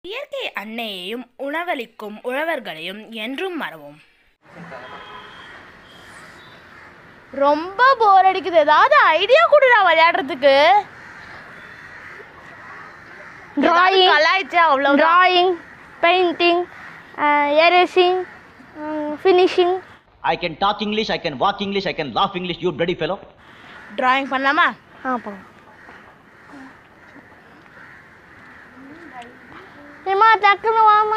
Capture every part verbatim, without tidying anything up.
இயற்கை அன்னையையும் உணவளிக்கும் உழவர்களையும் என்றும் மறவோம். ரொம்ப போர் அடிக்குது. ஏதாவது ஐடியா கொடுடா விளையாடுறதுக்கு. drawing கலாய்ச்சா அவ்வளோ. drawing painting uh, erasing um, finishing. I can talk English, I can walk English, I can laugh English, you bloody fellow. drawing பண்ணலாமா? ஆ போலாம். ஏமா டக்குனு வாமா.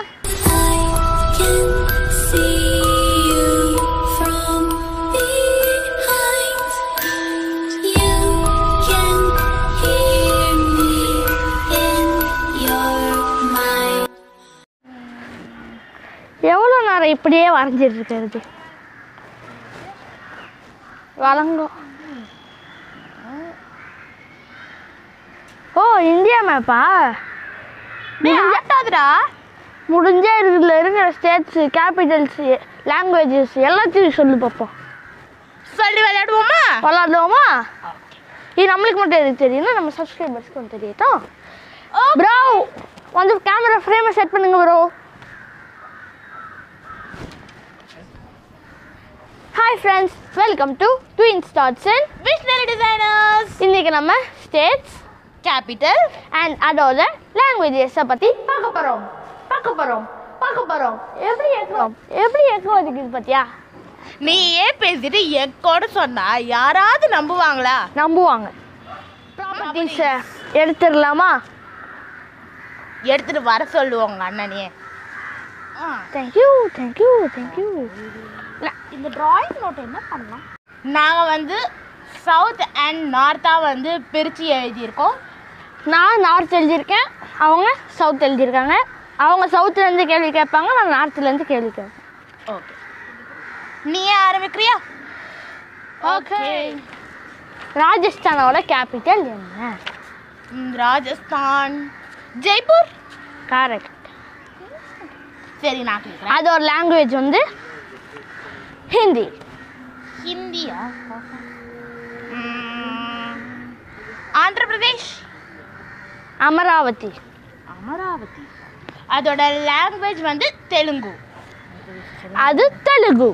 எவ்வளோ நேரம் இப்படியே வரைஞ்சிட்டு இருக்கிறது? வழங்கும். ஓ இந்தியா மேப்பா? ஆட்டாதுடா. முடிஞ்ச இதில் இருக்கிற ஸ்டேட்ஸு, கேபிட்டல்ஸ், லாங்குவேஜஸ் எல்லாத்தையும் சொல்லி பார்ப்போம். சொல்லி விளையாடுவோமா? விளாடுவோமா? இது நம்மளுக்கு மட்டும் எதுக்கு தெரியும்னா நம்ம சப்ஸ்கிரைபர்ஸ்க்கு வந்து தெரியட்டும். ப்ரோ வந்து கேமரா ஃப்ரேமை செட் பண்ணுங்க bro. Hi friends, welcome to Tween sThoughts and visionary designers. இன்றைக்கி நம்ம ஸ்டேட்ஸ், கேபிட்டல் அண்ட் அதோட லாங்குவேஜஸை பற்றி பார்க்க போகிறோம் பார்க்க போகிறோம் பார்க்க போகிறோம். எப்படி ஏற்கிறோம் எப்படி ஏற்கும் அதுக்கு பார்த்தியா? நீயே பேசிட்டு எக்கோட சொன்னா யாராவது நம்புவாங்களா? நம்புவாங்க. ப்ராப்பர்ட்டிஸை எடுத்துடலாமா? எடுத்துட்டு வர சொல்லுவோங்க அண்ணனே. Thank you thank you thank you. இந்த டிராயிங் நோட் என்ன பண்ணலாம்? நாங்கள் வந்து சவுத் அண்ட் நார்த்தாக வந்து பிரித்து எழுதியிருக்கோம். நான் நார்த் எழுதியிருக்கேன், அவங்க சவுத் எழுதியிருக்காங்க. அவங்க சவுத்துலேருந்து கேள்வி கேட்பாங்க, நான் நார்த்துலேருந்து கேள்வி கேட்பேன். ஓகே, நீயே ஆரம்பிக்கிறியா? ஓகே. ராஜஸ்தானோட கேபிட்டல் என்ன? ராஜஸ்தான் ஜெய்ப்பூர். கரெக்ட். சரி, நான் கேட்குறேன். அதோட லாங்குவேஜ் வந்து ஹிந்தி. ஹிந்தியா? ஆந்திர பிரதேஷ். அமராவதி. அமராவதி. அதோட லாங்குவேஜ் வந்து தெலுங்கு. அது தெலுங்கு.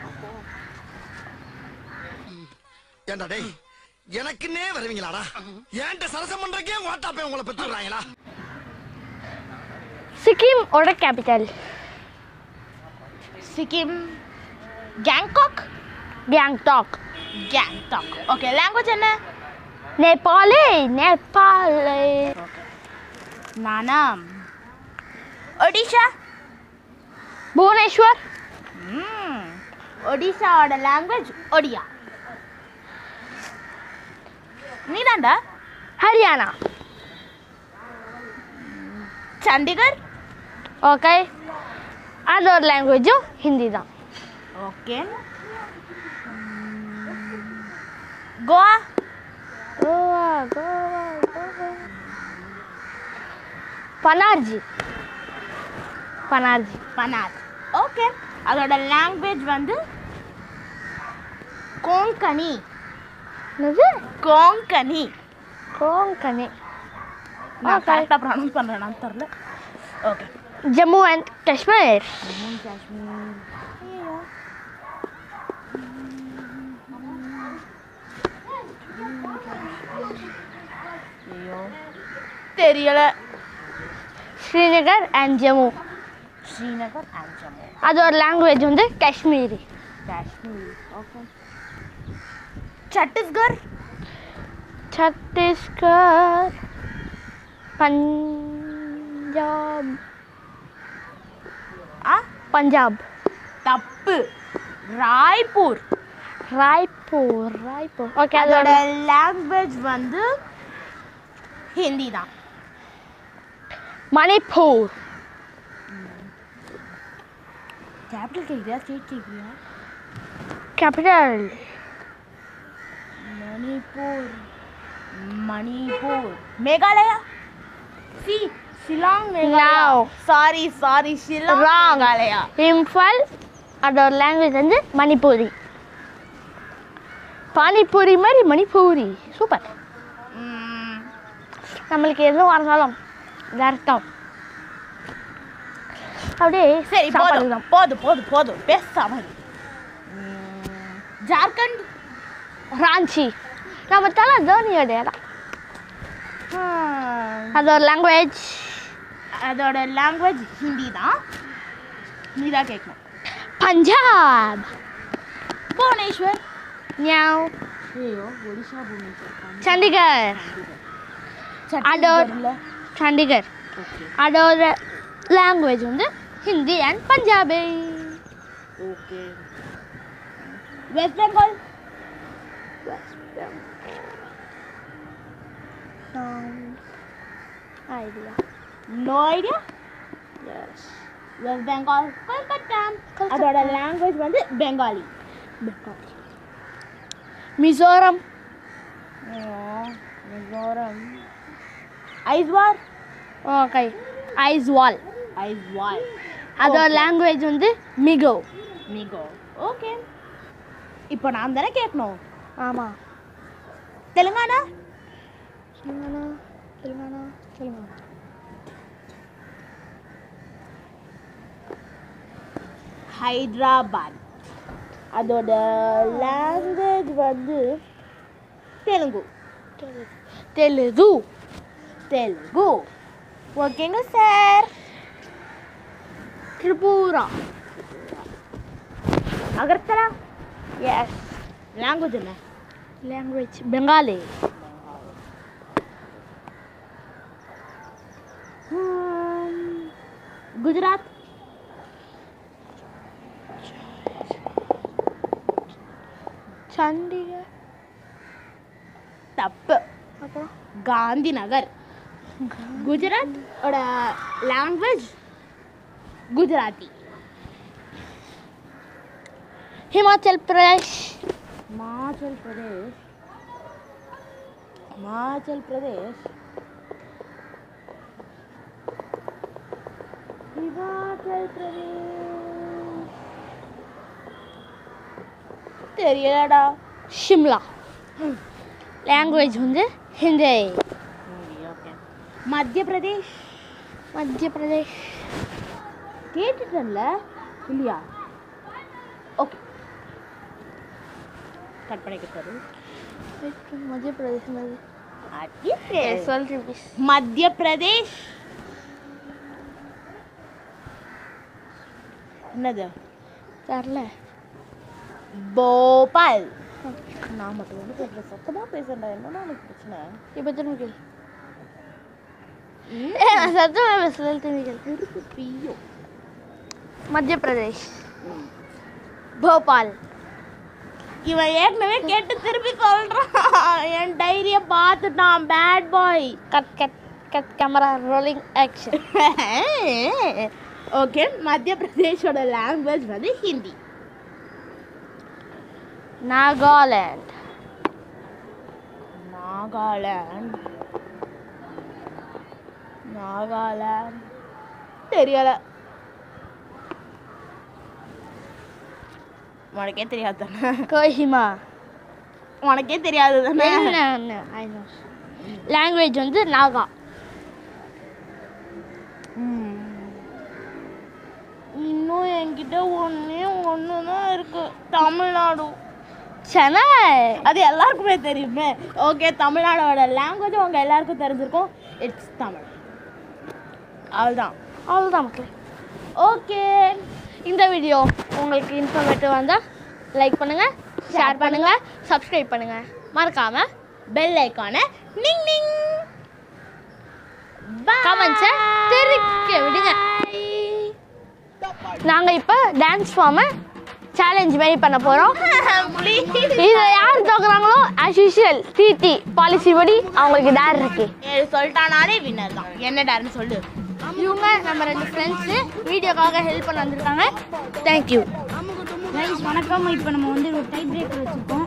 ஏண்டா டேய், எனக்குன்னே வருவீங்களாடா? ஏன்ட்ட சரசம் பண்றக்கே ஓட்டாப்பே உங்களை பெற்றுறாங்களா? சிக்கிம் ஓட capital Sikkim Gangtok. Gangtok. Gangtok. Okay, language என்ன? நேபாளி. நேபாளி. நானா ஒடிஷா. புவனேஸ்வர். ஒடிஷாவோட லாங்குவேஜ் ஒடியா. நீதாண்டா? ஹரியானா. சண்டிகர். ஓகே, அதோட லாங்குவேஜும் ஹிந்தி தான். ஓகே. கோவா. கோவா கோவா கோவா. பனார்ஜி. பனார்ஜி. பனார். ஓகே, அதோட லாங்குவேஜ் வந்து கோங்கனி. என்னது? கோங்கனி. கோங்கனி. நான் கரெக்டாக ப்ரொனவுன்ஸ் பண்ணுறேன்னு தெரில. ஓகே. ஜம்மு அண்ட் காஷ்மீர். ஜம்மு காஷ்மீர். ஐயோ தெரியல. ஸ்ரீநகர் அண்ட் ஜம்மு. ஸ்ரீநகர் அண்ட் ஜம்மு. அதோட லாங்குவேஜ் வந்து காஷ்மீரி. காஷ்மீர். ஓகே. சத்தீஸ்கர். சத்தீஸ்கர். பஞ்சாப். ஆ பஞ்சாப். தப்பு. ராய்ப்பூர். ராய்ப்பூர். ராய்ப்பூர். ஓகே, அதோட அதோட லாங்குவேஜ் வந்து ஹிந்தி தான். மணிப்பூர். கேபிட்டல் கேட்குறியா ஸ்டேட் கேட்குறியா? கேபிட்டல் மணிப்பூர். மணிப்பூர். மேகாலயா. சி Shillong. Meghalaya. Sorry sorry Shillong. Wrong. Meghalaya. Imphal. அதோட லாங்குவேஜ் வந்து மணிப்பூரி. பானிபூரி மாதிரி மணிப்பூரி. சூப்பர். நம்மளுக்கு எதுவும் வரனாலும் இது அர்த்தம். அப்படியே சரி சாப்பாடு போதும் தான். போதும் போதும் போதும் பேசாம இரு. ம், ஜார்க்கண்ட் ராஞ்சி நம்ம தலை தோனியோட இடம். அது ஒரு லாங்குவேஜ். அதோட லாங்குவேஜ் ஹிந்தி தான். நீ தான் கேட்கணும். பஞ்சாப். புவனேஸ்வர். நியாவ். ஐயோ ஒடிஷா புவனேஸ்வர். சண்டிகர். அதோட சண்டிகர். அதோட லாங்குவேஜ் வந்து Hindi and Punjabi. Okay. West Bengal. West Bengal. Idea. No idea. Yes. West Bengal Kolkata. அதோட லாங்குவேஜ் வந்து பெங்காலி. பெங்காலி. மிசோரம். மிசோரம். ஐஸ்வால். ஓகே. ஐஸ்வால். ஐஸ்வால். அதோட லாங்குவேஜ் வந்து மிகோ. மிகோ. ஓகே. இப்போ நான் தானே கேட்கணும். ஆமாம். தெலுங்கானா. தெலுங்கானா தெலுங்கானா தெலுங்கானா. ஹைதராபாத். அதோட லாங்குவேஜ் வந்து தெலுங்கு. தெலுங்கு. தெலுங்கு. ஓகேங்க sir. Tripura. Agartala. Yes. Language என்ன? லாங்குவேஜ் பெங்காலி. குஜராத். சண்டிகர். தப்பு. அப்புறம் காந்தி நகர். குஜராத் ஓட லாங்குவேஜ் குஜராத்தி. ஹிமாச்சல் பிரதேஷ். हिमाचल प्रदेश. हिमाचल प्रदेश. हिमाचल प्रदेश. தெரியலடா. ஷிம்லா. லாங்குவேஜ் வந்து ஹிந்தி. ஓகே. மத்திய பிரதேஷ். மத்திய பிரதேஷ். கேட்டுட்டேன்ல இல்லையா? ஓகே. கட் பண்ணிக்கிட்டாரு. மத்திய பிரதேஷ். சொல்றேன். மத்திய பிரதேஷ். என்னது தெரியல. போபால். நான் மட்டும் வந்து பேசுறேன். சத்தமா பேசுறேன்டா. என்னடா எனக்கு பிரச்சனை? இப்போ திரும்ப கேளு. நான் சத்தமா பேசுறது திரும்ப கேளு. மத்திய பிரதேஷ். போபால். இவன் ஏற்கனவே கேட்டு திருப்பி சொல்றான். என் டைரியை பார்த்துட்டான். Bad boy. Cut cut cut camera rolling action. Okay. Madhya பிரதேஷோட லாங்குவேஜ் வந்து ஹிந்தி. நாகாலாந்து. நாகாலாந்து. நாகாலாந்து தெரியல. உனக்கே தெரியாது தானே? கோஹிமா. உனக்கே தெரியாது தானே? லாங்குவேஜ் வந்து நாகா. இன்னும் என்கிட்ட ஒன்னே ஒன்று தான் இருக்கு. தமிழ்நாடு. சென்னை. அது எல்லாருக்குமே தெரியுமே. ஓகே. தமிழ்நாடோட லாங்குவேஜ் உங்க எல்லாருக்கும் தெரிஞ்சிருக்கும். இட்ஸ் தமிழ். அவ்வளோதான். அவ்வளோதான் மக்களே. ஓகே. இந்த வீடியோ உங்களுக்கு இன்ஃபர்மேட்டிவ் வந்தால் லைக் பண்ணுங்கள், ஷேர் பண்ணுங்கள், சப்ஸ்கிரைப் பண்ணுங்கள். மறக்காமல் பெல் ஐக்கானை நிங் நிங் கமெண்ட்ஸை தெரிவிக்க விடுங்க. நாங்கள் இப்போ டான்ஸ் ஃபார்மை சேலஞ்ச் மாரி பண்ண போகிறோம். இதில் யார் தோக்குறாங்களோ ஆஸ் யூஷுவல் டிடி பாலிசி படி அவங்களுக்கு டேர் இருக்கு. சொல்லிட்டானாலே வின்னர் தான். என்ன டேர்னு சொல்லு. இவங்க நம்ம ரெண்டு ஃப்ரெண்ட்ஸு வீடியோக்காக ஹெல்ப் பண்ண வந்திருக்காங்க. தேங்க்யூ. வணக்கம். இப்போ நம்ம வந்து ஒரு டைப் பிரேக்கர் வச்சுருக்கோம்.